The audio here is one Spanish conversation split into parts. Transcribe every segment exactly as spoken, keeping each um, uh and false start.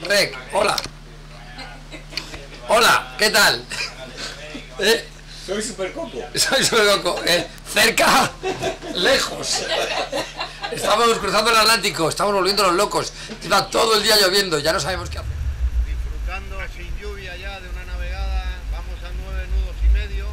Rec, hola. Hola, ¿qué tal? ¿Eh? Soy Super Coco. Soy Super Coco. ¿Eh? Cerca, lejos. Estamos cruzando el Atlántico, estamos volviendo los locos. Está todo el día lloviendo, ya no sabemos qué hacer. Disfrutando sin lluvia ya de una navegada, vamos a nueve nudos y medio,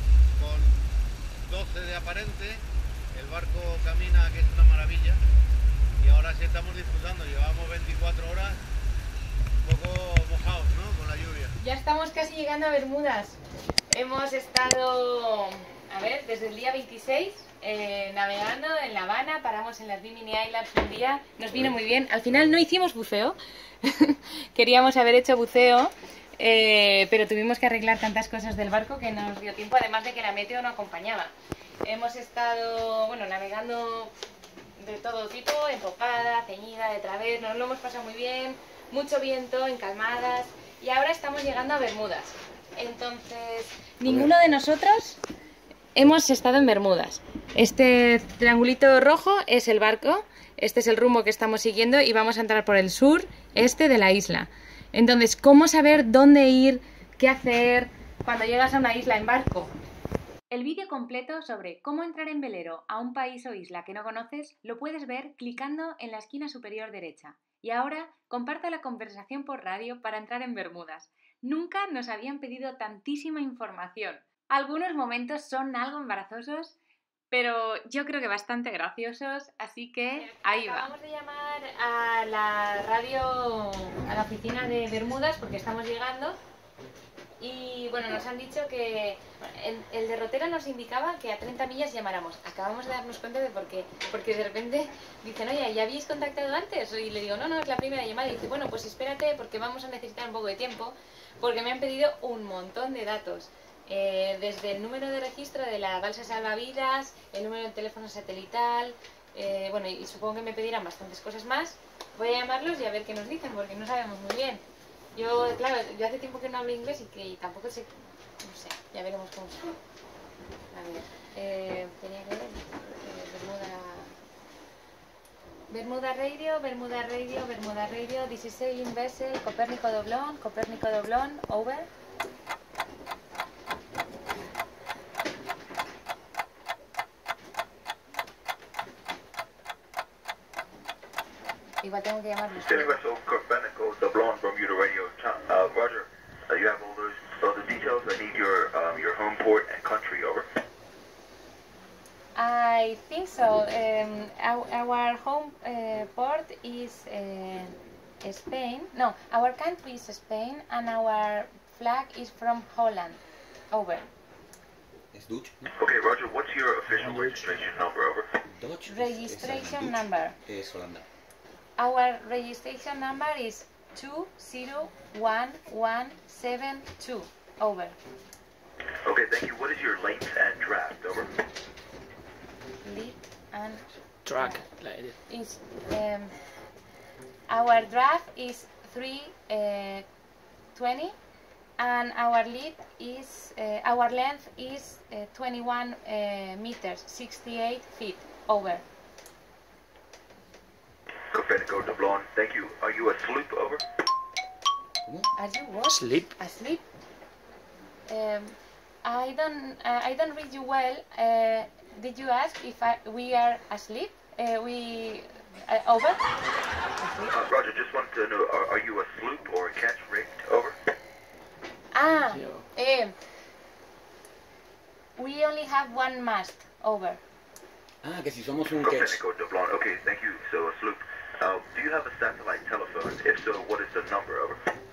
con doce de aparente. El barco camina, que es una maravilla. Y ahora sí estamos disfrutando, llevamos veinticuatro horas un poco mojados, ¿no? Con la lluvia. Ya estamos casi llegando a Bermudas. Hemos estado, a ver, desde el día veintiséis eh, navegando en La Habana, paramos en las Bimini Islands un día, nos vino muy bien. Al final no hicimos buceo, queríamos haber hecho buceo, eh, pero tuvimos que arreglar tantas cosas del barco que no nos dio tiempo, además de que la meteo no acompañaba. Hemos estado, bueno, navegando de todo tipo, empopada, ceñida, de través, nos lo hemos pasado muy bien, mucho viento, encalmadas, y ahora estamos llegando a Bermudas. Entonces, ninguno de nosotros hemos estado en Bermudas. Este triangulito rojo es el barco, este es el rumbo que estamos siguiendo y vamos a entrar por el sur este de la isla. Entonces, ¿cómo saber dónde ir, qué hacer cuando llegas a una isla en barco? El vídeo completo sobre cómo entrar en velero a un país o isla que no conoces lo puedes ver clicando en la esquina superior derecha. Y ahora, comparta la conversación por radio para entrar en Bermudas. Nunca nos habían pedido tantísima información. Algunos momentos son algo embarazosos, pero yo creo que bastante graciosos, así que ahí va. Acabamos de llamar a la radio, a la oficina de Bermudas, porque estamos llegando. Y bueno, nos han dicho que el, el derrotero nos indicaba que a treinta millas llamáramos. Acabamos de darnos cuenta de por qué. Porque de repente dicen, oye, ¿ya habéis contactado antes? Y le digo, no, no, es la primera llamada. Y dice, bueno, pues espérate porque vamos a necesitar un poco de tiempo. Porque me han pedido un montón de datos. Eh, desde el número de registro de la balsa salvavidas, el número de teléfono satelital, eh, bueno, y supongo que me pedirán bastantes cosas más. Voy a llamarlos y a ver qué nos dicen, porque no sabemos muy bien. Yo, claro, yo hace tiempo que no hablo inglés y que y tampoco sé, no sé, ya veremos cómo se. A ver, eh, tenía que ver, eh, Bermuda, Bermuda Radio, Bermuda Radio, Bermuda Radio, this is sailing vessel, Copérnico Doblón, Copérnico Doblón, over. Igual tengo que llamarlos. Sailing vessel Copérnico Doblón, Bermuda Radio. Uh, Roger, uh, you have all those, all the details. I need your um, your home port and country. Over. I think so. Um, our, our home uh, port is uh, Spain. No, our country is Spain, and our flag is from Holland. Over. Es Dutch, ¿no? Okay, Roger. What's your official registration number? Over. Dutch. Registration Dutch number. Es Holanda. Our registration number is two zero one one seven two. Over. Okay, thank you. What is your length and draft? Over. Lead and Track. is um, our draft is three uh, twenty, and our lead is uh, our length is uh, twenty-one uh, meters, sixty-eight feet. Over. Copérnico Doblón. Thank you. Are you a sloop? Over. ¿Cómo? Are you what? Sleep. Asleep? Um, I don't. Uh, I don't read you well. Uh, did you ask if I, we are asleep? Uh, we uh, over. Asleep? Uh, Roger. Just wanted to know: Are, are you a sloop or a catch rigged? Over. Ah. Um, we only have one mast. Over. Ah, que si somos un catch. Copérnico Doblón. Okay, thank you. So a sloop. Uh, do you have a satellite telephone? If so, what is the number? Over.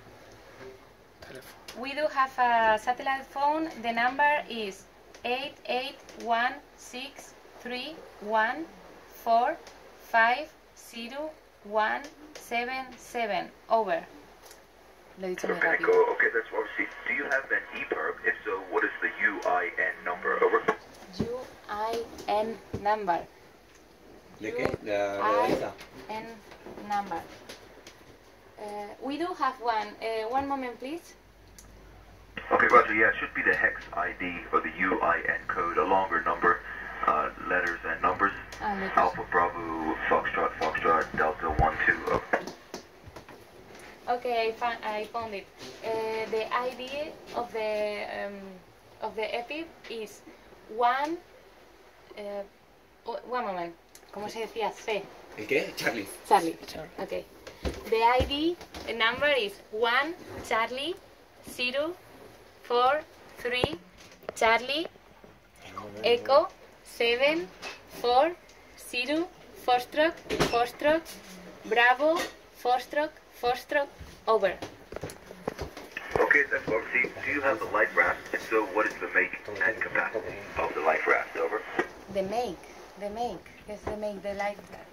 We do have a satellite phone. The number is eight eight one six three one four five zero one seven seven. Over. Lo he dicho muy Copérnico. rápido. Okay, that's obviously. Do you have an E P I R B? If so, what is the U I N number? Over. U I N number. ¿De qué? De la, de la I lista. N number. Uh, we do have one. Uh, one moment, please. Okay, Roger. Yeah, it should be the hex I D or the U I N code, a longer number, uh, letters and numbers. Ah, letters. Alpha Bravo Foxtrot Foxtrot Delta one two. Over. Okay, I found, I found it. Uh, the I D of the um, of the epi is one. Uh, one moment. ¿Cómo se decía? C. ¿El qué? Charlie. Charlie. Okay. The I D number is one Charlie zero four three Charlie Echo seven four zero four stroke four stroke Bravo four stroke four stroke over. Okay, that's over. See, do you have the life raft? And so, what is the make and capacity of the life raft? Over. The make, the make, yes, the make, the life raft.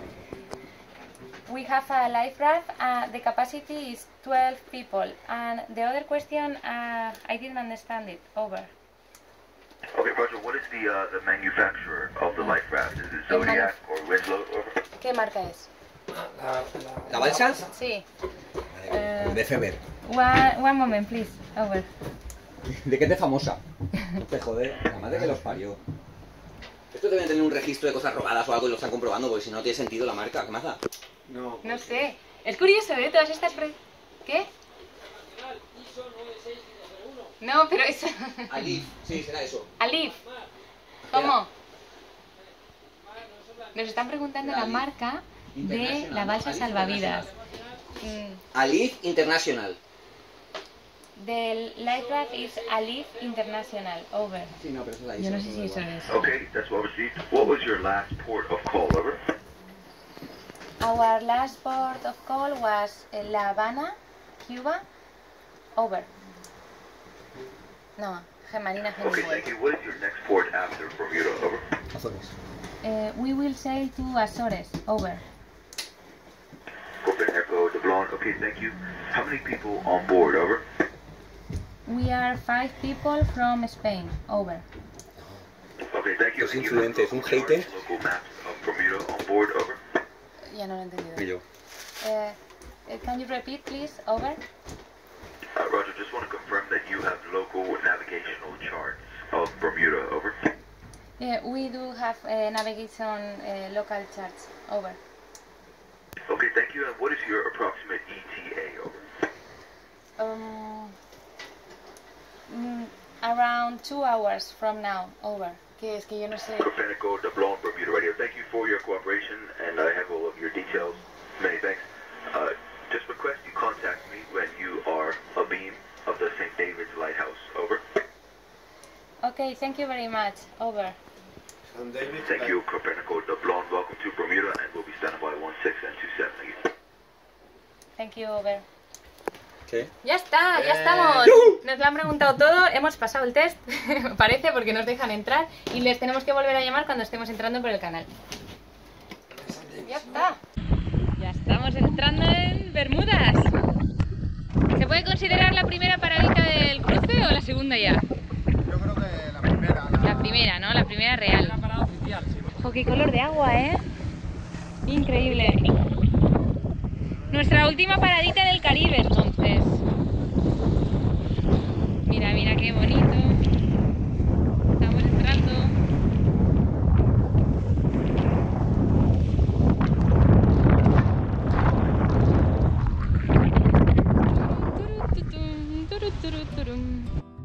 We have a life raft. Uh, the capacity is twelve people. And the other question, uh, I didn't understand it. Over. Okay, Roger. What is the uh, the manufacturer of the life raft? Is it Zodiac or Winslow? Over. ¿Qué marca es? La, la- ¿La balsa? Sí. Eh, de Feber. One, one moment, please. Over. ¿De qué es de famosa? Te joder, la madre que los parió. Estos deben tener un registro de cosas robadas o algo y lo están comprobando, porque si no tiene sentido la marca. ¿Qué más da? No. No sé. Es curioso, ¿eh? Todas estas... Pre... ¿Qué? No, pero eso... Alif, sí, será eso. Alif. ¿Cómo? Nos están preguntando la Alif. marca de International, la ¿no? balsa Alif salvavidas. Mm, Alif International. Del life raft is Alif International. Over. Sí, no, pero eso es la Yo no sé si eso es. Okay, that's well received. What was your last port of call? Over. Our last port of call was eh, La Habana, Cuba. Over. No, Marina Okay, Hemingway. thank you. What is your next port after Bermuda? Over. Azores. Uh, we will sail to Azores. Over. Copenhagen, the Blonde. Okay, thank you. How many people on board? Over. We are five people from Spain. Over. Okay, thank you. Es And you influente, have es un local hater. local maps of Bermuda on board. Over. Ya no lo he entendido. Y yo. Uh, uh, can you repeat, please? Over. Uh, Roger, just want to confirm that you have local navigational charts of Bermuda. Over. Yeah, we do have uh, navigation uh, local charts. Over. Okay, thank you. And what is your approximate E T A? Over. Um, mm, around two hours from now. Over. Que es que yo no sé. Copernico, the Blonde, Bermuda Radio. Thank you for your cooperation, and I have all of your details. Many thanks. Uh, just request you contact me when you are abeam of the Saint David's Lighthouse. Over. Okay, thank you very much. Over. San David. Thank you, Copernico, the Blonde. Welcome to Bermuda, and we'll be standing by one six and two seven. Thank you. Thank you, over. ¿Qué? Ya está, ya Eh. estamos. Nos lo han preguntado todo, hemos pasado el test, parece, porque nos dejan entrar y les tenemos que volver a llamar cuando estemos entrando por el canal. Ya está. Ya estamos entrando en Bermudas. ¿Se puede considerar la primera paradita del cruce o la segunda ya? Yo creo que la primera. La primera, ¿no? La primera real. Ojo, qué color de agua, ¿eh? Increíble. Nuestra última paradita del Caribe, entonces. Mira, mira qué bonito. Estamos entrando. Turu, turu, turum.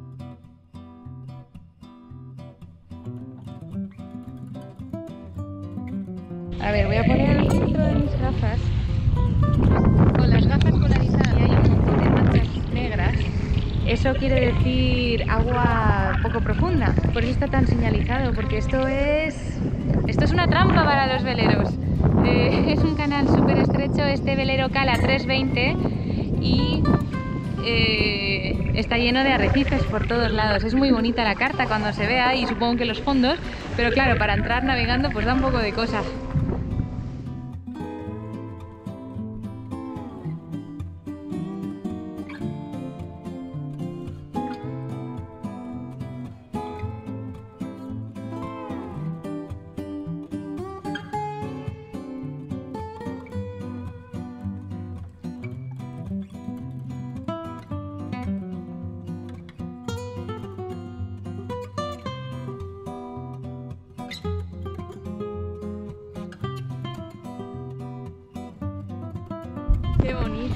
A ver, voy a poner el filtro de mis gafas. Con las gafas polarizadas y hay un montón de manchas negras. Eso quiere decir agua poco profunda. Por eso está tan señalizado, porque esto es esto es una trampa para los veleros. Eh, es un canal súper estrecho. Este velero cala tres veinte y eh, está lleno de arrecifes por todos lados. Es muy bonita la carta cuando se vea y supongo que los fondos, pero claro, para entrar navegando pues da un poco de cosa. ¡Qué bonito!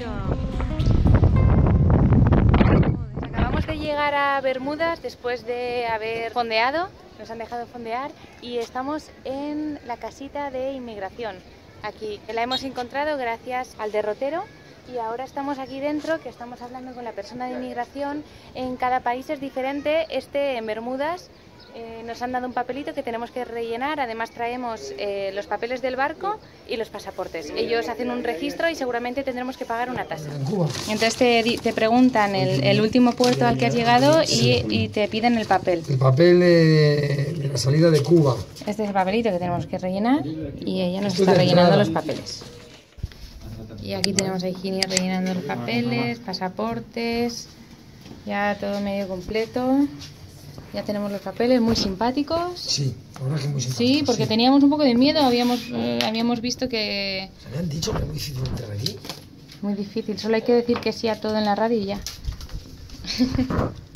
Acabamos de llegar a Bermudas después de haber fondeado, nos han dejado fondear y estamos en la casita de inmigración. Aquí la hemos encontrado gracias al derrotero y ahora estamos aquí dentro, que estamos hablando con la persona de inmigración. En cada país es diferente. Este en Bermudas eh, nos han dado un papelito que tenemos que rellenar. Además traemos eh, los papeles del barco y los pasaportes. Ellos hacen un registro y seguramente tendremos que pagar una tasa. Entonces te, te preguntan el, el último puerto al que has llegado y, y te piden el papel. El papel de, de la salida de Cuba. Este es el papelito que tenemos que rellenar y ella nos está rellenando los papeles. Y aquí tenemos a Higinia rellenando los papeles, pasaportes, ya todo medio completo. Ya tenemos los papeles muy simpáticos. Sí, la verdad que muy simpáticos. Sí, porque sí. Teníamos un poco de miedo, habíamos, eh, habíamos visto que... Se me han dicho que es muy difícil entrar aquí. Muy difícil, solo hay que decir que sí a todo en la radio y ya.